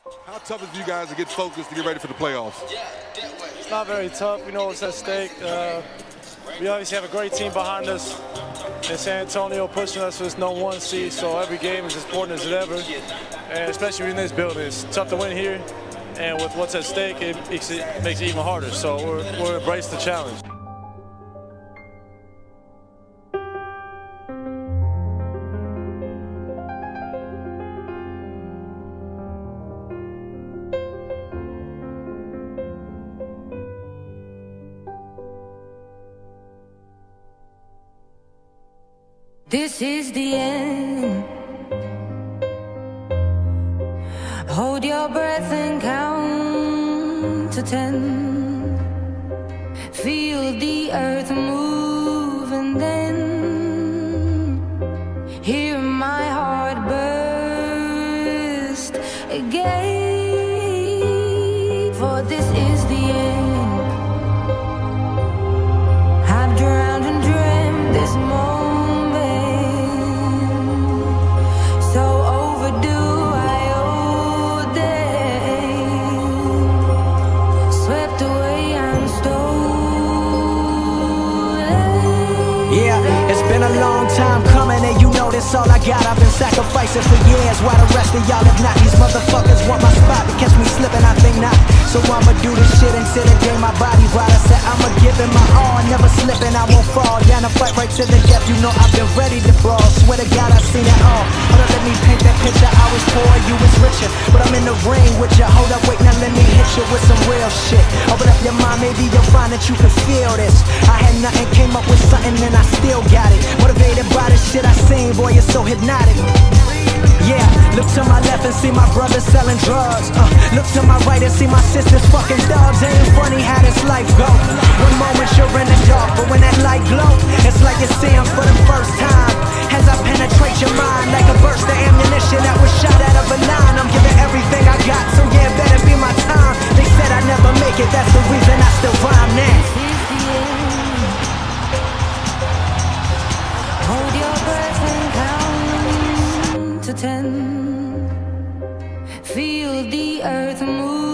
How tough is it for you guys to get focused to get ready for the playoffs? It's not very tough. We know what's at stake. We obviously have a great team behind us in San Antonio pushing us for this #1 seed, so every game is as important as it ever, and especially in this building. It's tough to win here, and with what's at stake, it makes it even harder, so we'll embrace the challenge. This is the end. Hold your breath and count to 10. Feel the earth move and then hear my heart burst again. For this is the end. I've drowned and dreamt this moment. It's been a long time coming and you know this all I got. I've been sacrificing for years while the rest of y'all have not. These motherfuckers want my spot to catch me slipping, I think not. So I'ma do this shit until the day my body right. I said I'ma give it my all, never slipping, I won't fall down and fight right to the death. You know I've been ready to brawl, swear to God I've seen it all. Hold up, let me paint that picture. I was poor, you was richer, but I'm in the ring with you. Hold up, wait, now let me hit you with some real shit. Open up your mind, maybe you'll find that you can feel this. I had nothing, came up with something and I still got it. Motivated by the shit I seen, boy, you're so hypnotic. Yeah, look to my left and see my brothers selling drugs. Look to my right and see my sisters fucking dogs. Ain't funny how this life go. One moment you're in the dark, but when that light glow, it's like you see 'em for the first time. As I penetrate your mind like a burst of ammunition that was shot out of a 9. I'm giving everything I got, so yeah, it better be my time. They said I'd never make it, that's the reason I still rhyme now. Hold your breath and count to 10. Feel the earth move.